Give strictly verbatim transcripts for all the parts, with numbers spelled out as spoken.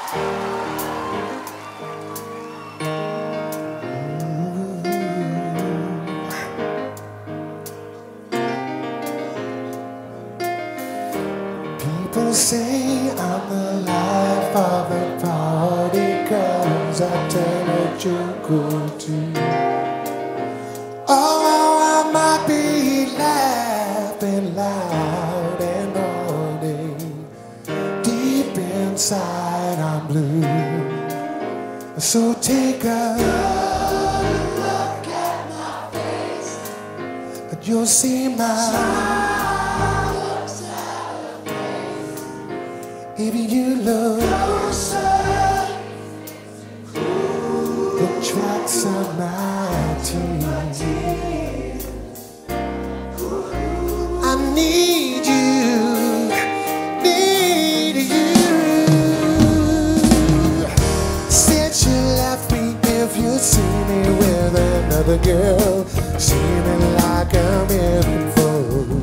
People say I'm the life of the party, 'cause I tell a joke or two. Oh, I might be laughing loud and naughty. Deep inside I'm blue. So take a look at my face, and you'll see my smile looks out of place. If you look closer, the tracks of my teeth. I need you, need you. Since you left me, if you see me with another girl, seeming like I'm in for.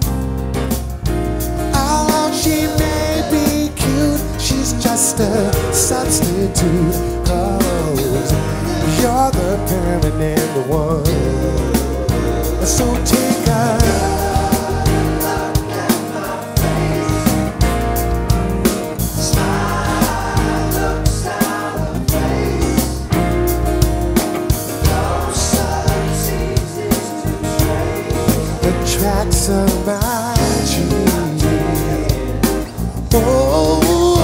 Oh, she may be cute, she's just a substitute. 'Cause you're the permanent one. So take a look at my face. Smile looks out of place. Closer seems is to trace the tracks of my dreams. Oh.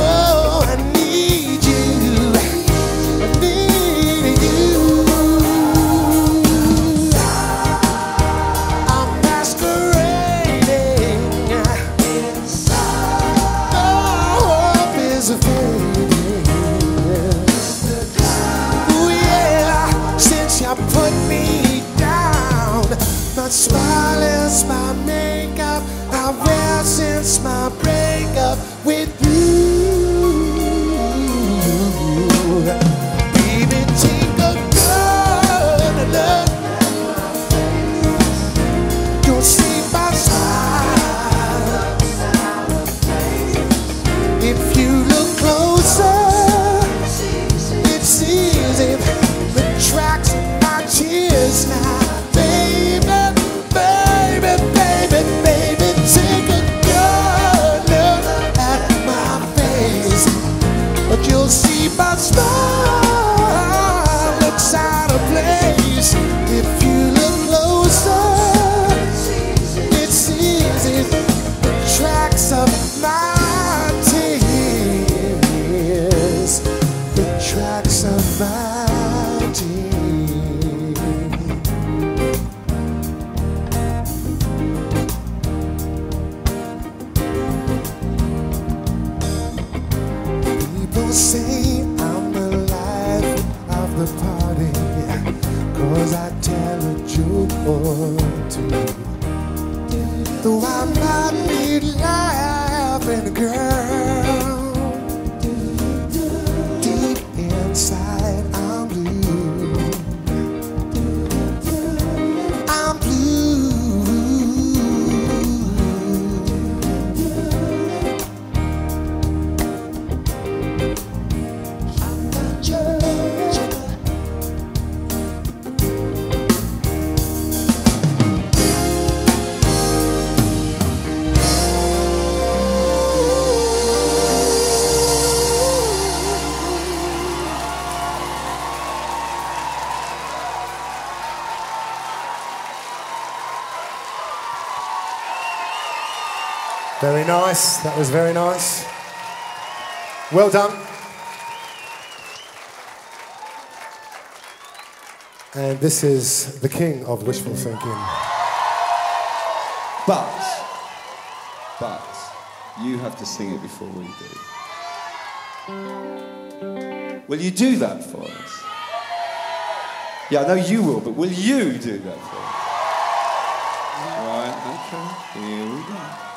Put me down. My smile is my makeup. I wear since my breakup with you. Baby, take a good look. You'll see my smile. If you look closer, it seems if the tracks tears now, baby, baby, baby, baby, take a good look at my face, but you'll see my smile looks out of place. If you look closer, it seems it the tracks of my tears, the tracks of my tears. People say I'm the life of the party, 'cause I tell a joke or two. Though I might be laughing, girl, deep inside I'm blue. I'm Very nice, that was very nice. Well done. And this is the king of wishful thinking. But, but, you have to sing it before we do. Will you do that for us? Yeah, I know you will, but will you do that for us? Right, okay, here we go.